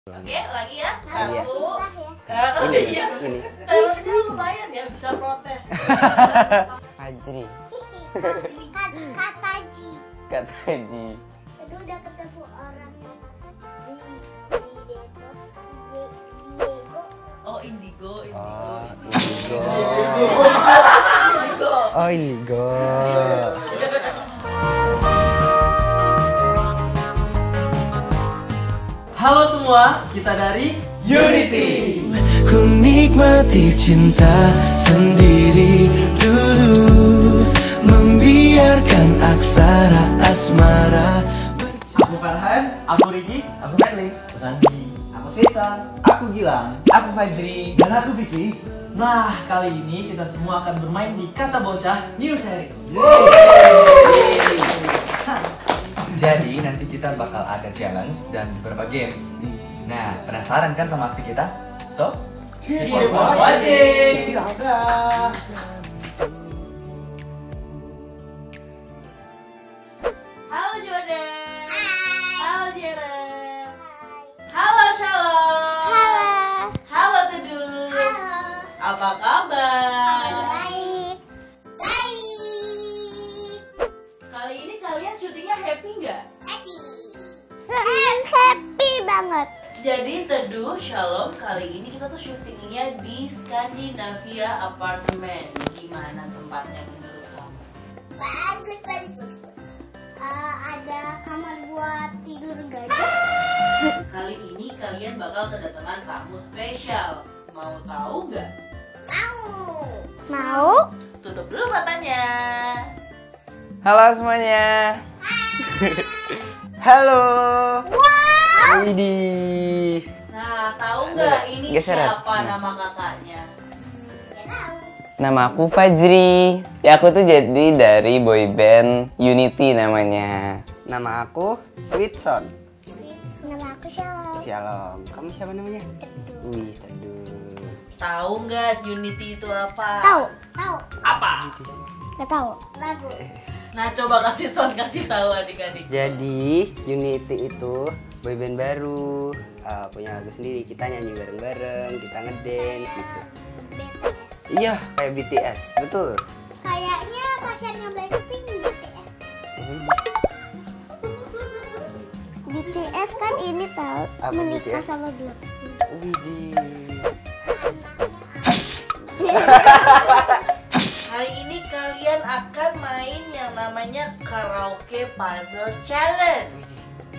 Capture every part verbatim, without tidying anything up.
Oke, lagi ya. Satu. Iya. Uh, Ini, iya. ini. Talentnya lumayan ya, bisa protes. Fajri. Kata Ji. Kata Ji. Itu udah ketemu orang yang di di Diego. Oh, indigo, indigo. Oh, indigo. Indigo. Oh, indigo. Halo semua, kita dari Unity. Ku nikmati cinta sendiri dulu, membiarkan aksara asmara. Aku Farhan, aku Riki, Aku Fadli. Randi, aku Faisal, aku Gilang, Aku Fajri. dan aku Vicky. Nah, kali ini kita semua akan bermain di Kata Bocah New Series. Jadi nanti kita bakal ada challenge dan beberapa games. Nah, penasaran kan sama aksi kita? So, Keep on watching. Halo Jordan. Halo Jeren. Halo Shalom. Halo. Halo Teduh. Halo. Apa kabar? Baik. Baik. Kali ini kalian syutingnya happy nggak? Happy. Happy banget. Jadi Teduh, Shalom, kali ini kita tuh syutingnya di Scandinavia Apartment. Gimana tempatnya menurut kamu? Bagus, bagus, bagus, bagus. Eh, ada kamar buat tidur gajah. Kali ini kalian bakal kedatangan tamu spesial. Mau tahu nggak? Mau. Mau? Tutup dulu matanya. Halo semuanya. Halo. Widih. Nah, tahu Ada nggak nggak? ini Geseran. siapa Hmm. nama kakaknya? Gak tahu. Nama aku Fajri. Ya aku tuh jadi dari boyband Unity namanya. Nama aku Sweetson. Nama aku Shalom. Shalom. Kamu siapa namanya? Wih, aduh. Tahu nggak Unity itu apa? Tahu. Tahu. Apa? Gak tahu. Lagu. Nah, coba kasih Son kasih tahu adik-adik. Jadi Unity itu boyband baru, uh, punya lagu sendiri. Kita nyanyi bareng-bareng, kita ngedance gitu. B T S. Iya, kayak B T S, betul. Kayaknya pasiennya Blackpink B T S. B T S kan ini tahu Apa menikah B T S? sama Blackpink. Widih. Hari ini kalian akan main yang namanya karaoke puzzle challenge.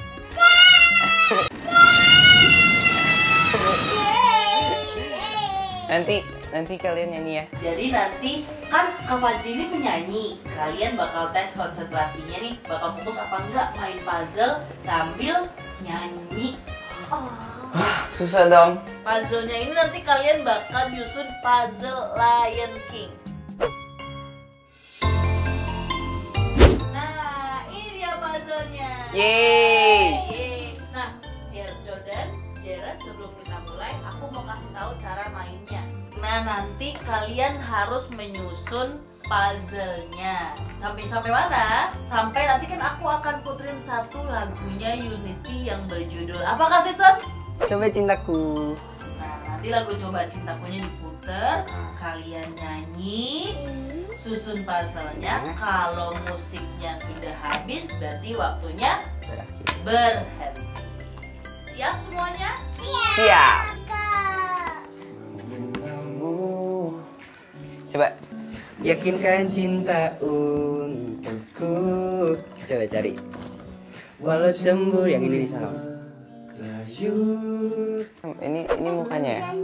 Nanti nanti kalian nyanyi ya. Jadi nanti kan Kak Fajri ini penyanyi, kalian bakal tes konsentrasinya nih, bakal fokus apa enggak main puzzle sambil nyanyi. Susah dong. Puzzle-nya ini nanti kalian bakal nyusun puzzle Lion King. Nah, ini dia puzzle-nya. Yeay. Yeay. Nah, Jer- Jordan, Jared, sebelum kita mulai, aku mau kasih tahu cara mainnya. Nah, nanti kalian harus menyusun puzzle-nya. Sampai sampai mana? Sampai nanti kan aku akan puterin satu lagunya Unity yang berjudul apa Kak Sitson? Coba cintaku. Nah, nanti lagu Coba Cintakunya diputer, kalian nyanyi, susun puzzle-nya. Kalau musiknya sudah habis, berarti waktunya Berakhir. berhenti. Siap semuanya? Siap. Kak. Coba. Yakinkan cinta untukku. Coba cari. Walau cemburu yang ini nih salah. Ini ini mukanya ya.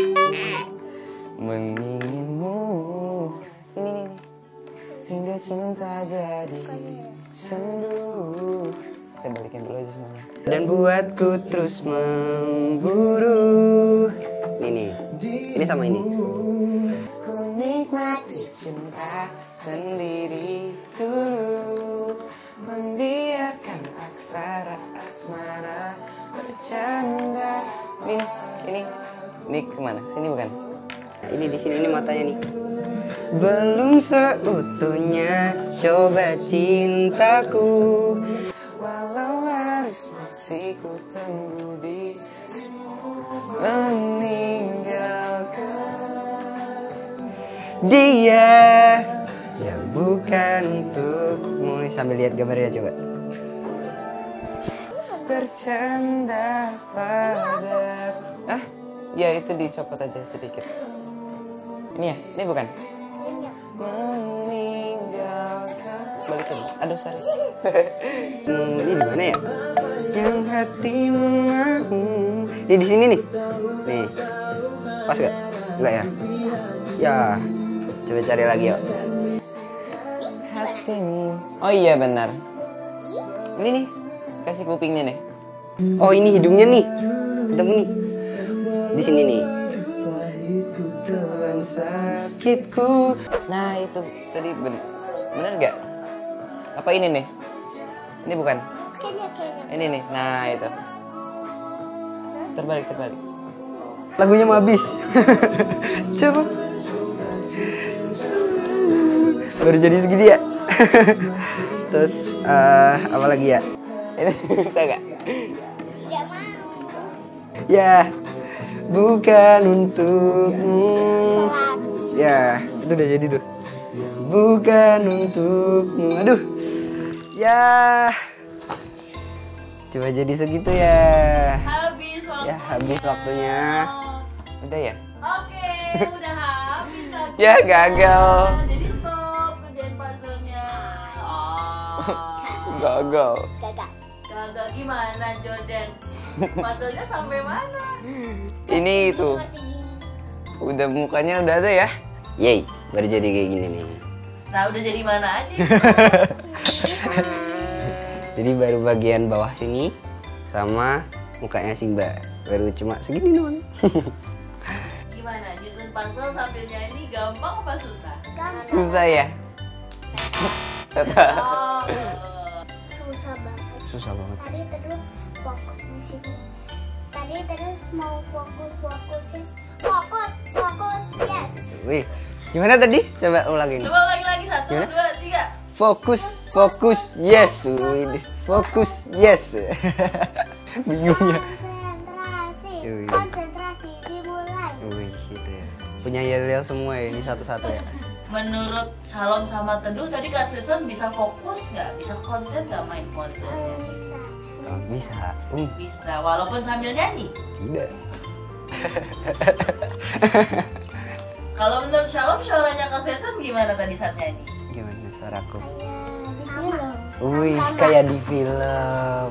Menginginmu. Ini ini. ini. Hingga cinta jadi sendu. Kita balikin dulu aja semuanya. Dan buatku terus memburu. Ini nih. Ini sama ini. Ku nikmati cinta sendiri dulu, membiarkan aksara asmara bercanda. Ini, ini, ini kemana? Sini bukan? Nah, ini di sini ini matanya nih. Belum seutuhnya coba cintaku, walau harus masih ku tunggu di Dia yang bukan untukmu. Nih, sambil lihat gambarnya coba. Bercanda padaku. Ah, ya itu dicopot aja sedikit. Ini ya, ini bukan? Meninggalkan. Balikin. Aduh, sorry. hmm, ini di mana ya? Yang hatimu mau. Ini di sini nih. Nih. Pas gak? Enggak ya? Ya. Coba cari lagi yuk. Hatimu. Oh iya benar. Ini nih. Kasih kupingnya nih. Oh ini hidungnya nih. Ketemu nih. Di sini nih. Sakitku. Nah itu tadi ben bener gak? Apa ini nih? Ini bukan? Ini nih. Nah itu. Terbalik terbalik. Lagunya mau habis. Coba. Baru jadi segini ya. Terus uh, apa lagi ya? Ini bisa gak? Tidak mau. Ya, bukan untukmu. Ya, itu udah jadi tuh. Bukan untukmu. Aduh. Ya. Coba jadi segitu ya. Habis waktunya. Ya, habis waktunya. Udah ya? Oke, udah habis lagi. Ya, gagal. Jadi stop kerjain puzzle-nya. Oh. Gagal. Gagal. Gagal gimana, Jordan? Puzzle-nya sampai mana? Ini itu. Masih gini. Udah mukanya udah ada ya? Yeay, baru jadi kayak gini nih. Nah, udah jadi mana aja? Jadi baru bagian bawah sini sama mukanya Simba. Baru cuma segini doang. Gimana? Nyusun puzzle sambil nyanyi gampang apa susah? Gampang. Susah ya? Oh. Susah banget. Susah banget. Tadi terus fokus di sini. Tadi terus mau fokus fokus yes. Fokus fokus yes. Wih, gimana tadi? Coba ulangin. Coba lagi lagi satu, Gimana? dua, tiga. Fokus, fokus, yes. Wih, fokus, yes. Bingungnya. Konsentrasi. Yui. Konsentrasi dimulai. Wih, gitu ya. Punya yel-yel semua ya, ini satu-satu ya. Menurut Shalom sama Teduh tadi Kak Susan bisa fokus nggak? Bisa konsen nggak main puzzle? Eh, bisa. Oh, bisa. Um, Bisa, walaupun sambil nyanyi. tidak. Kalau menurut Shalom, suaranya Kak Susan gimana tadi saat nyanyi? Gimana suaraku? Sama. Wih, kayak di film.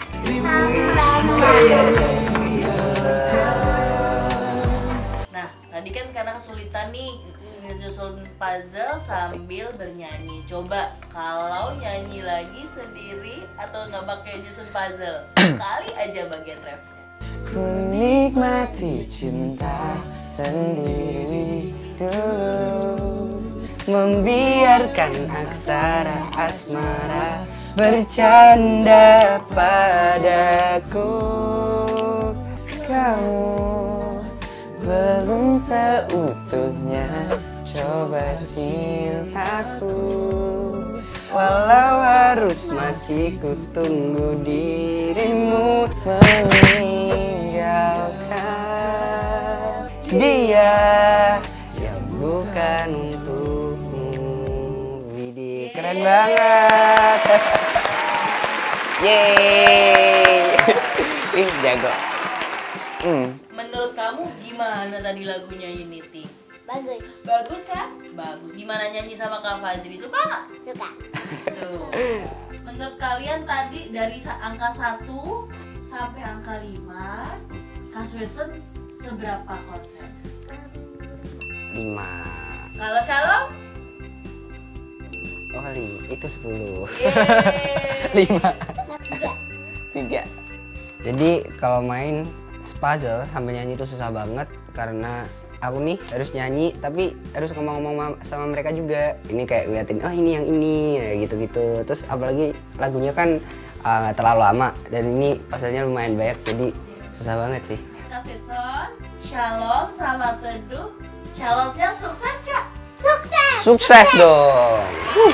Nah, tadi kan karena kesulitan nih nyusun puzzle sambil bernyanyi. Coba kalau nyanyi lagi sendiri atau nggak pakai nyusun puzzle, sekali aja bagian refnya. Ku nikmati cinta sendiri dulu, membiarkan aksara asmara bercanda padaku. Kamu belum seutuhnya coba cintaku, walau harus masih kutunggu dirimu meninggalkan dia yang bukan untukmu. Widih, keren banget. Yeay. Ih, jago. Hmm. Menurut kamu gimana tadi lagunya Unity? Bagus. Bagus kan? Bagus. Gimana nyanyi sama Kak Fajri? Suka nggak? Suka. Tuh. Menurut kalian tadi dari sa- angka satu sampai angka lima, Kak Swetson seberapa konsen? Lima. Kalau Shalom? Oh, lima. Itu sepuluh. Yeay. Lima. Tiga. Tiga. Jadi kalau main puzzle sambil nyanyi itu susah banget karena aku nih harus nyanyi tapi harus ngomong-ngomong sama mereka juga. Ini kayak ngeliatin, oh ini yang ini, ya gitu-gitu. Terus apalagi lagunya kan nggak uh, terlalu lama dan ini puzzle-nya lumayan banyak jadi susah banget sih. Kak Swetson, Shalom sama Teduh, challenge-nya sukses Kak? Sukses. Sukses dong. Huh.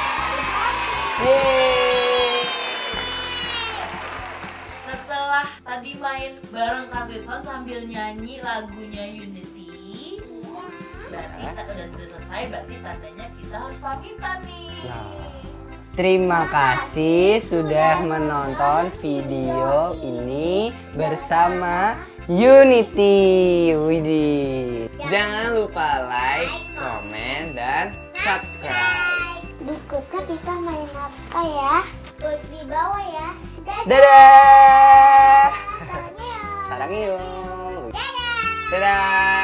Setelah tadi main bareng Kak Swetson sambil nyanyi lagunya Unity, Berarti udah udah selesai, berarti tandanya kita harus pamitan nih. Ya. Terima kasih sudah menonton video ini bersama Unity. Widih. Jangan lupa like, komen, dan subscribe. Berikutnya kita main apa ya? Tulis di bawah ya. Dadah. Dadah. Sarangnya. Sarang yuk. Dadah. Dadah.